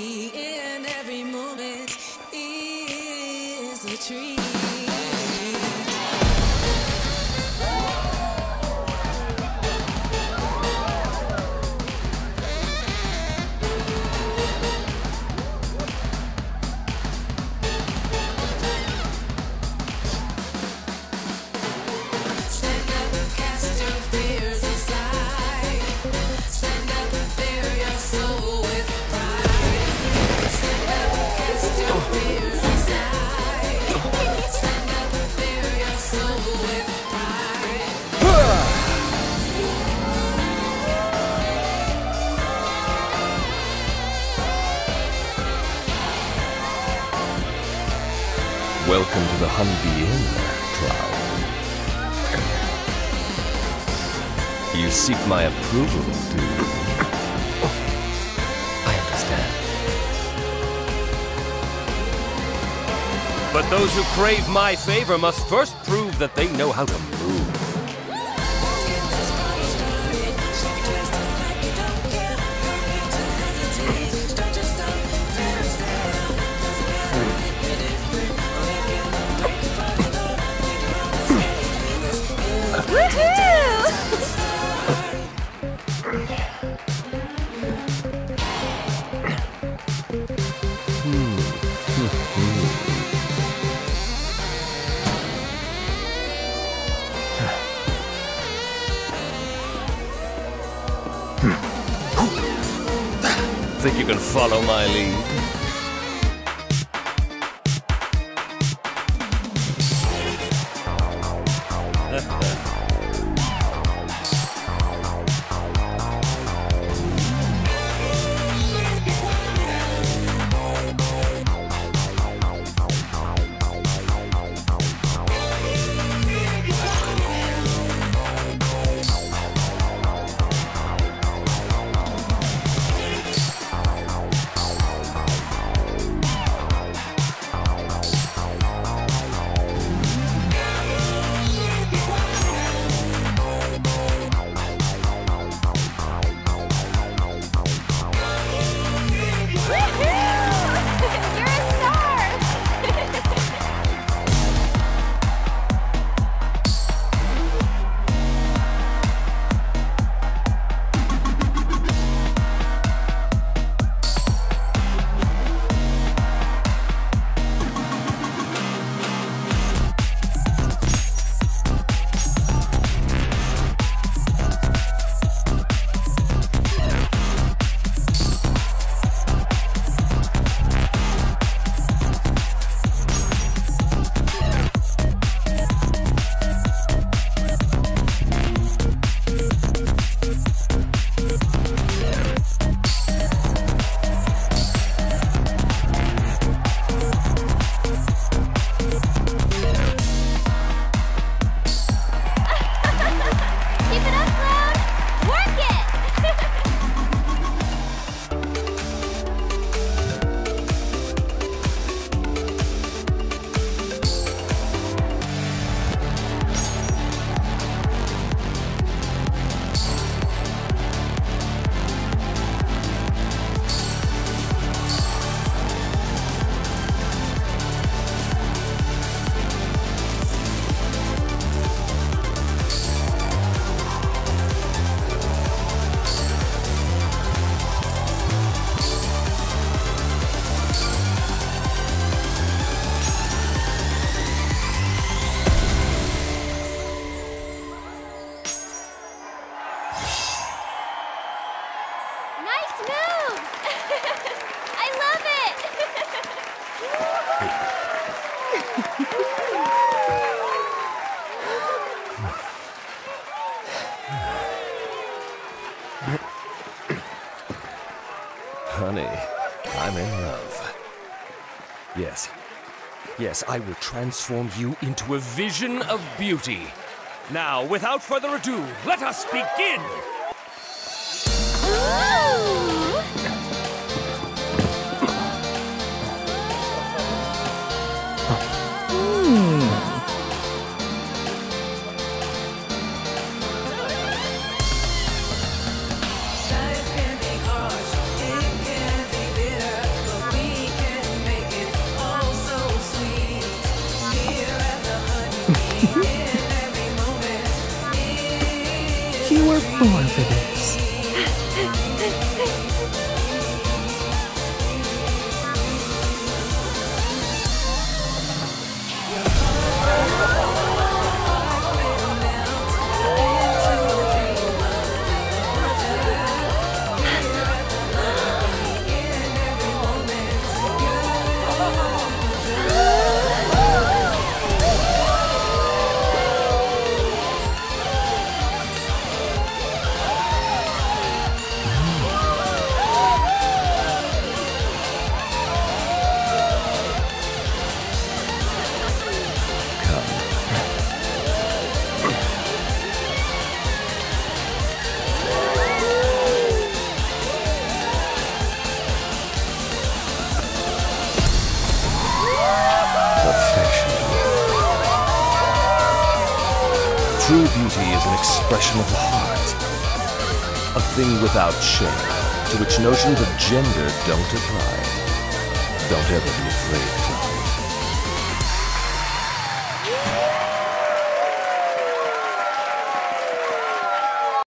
beauty in every moment is a treat. Welcome to the Honeybee Inn, Cloud. You seek my approval, do you? I understand. But those who crave my favor must first prove that they know how to move. Think you can follow my lead? Honey, I'm in love. Yes. Yes, I will transform you into a vision of beauty. Now, without further ado, let us begin! Life can be harsh, it can be bitter. True beauty is an expression of the heart. A thing without shame, to which notions of gender don't apply. Don't ever be afraid, Chloe.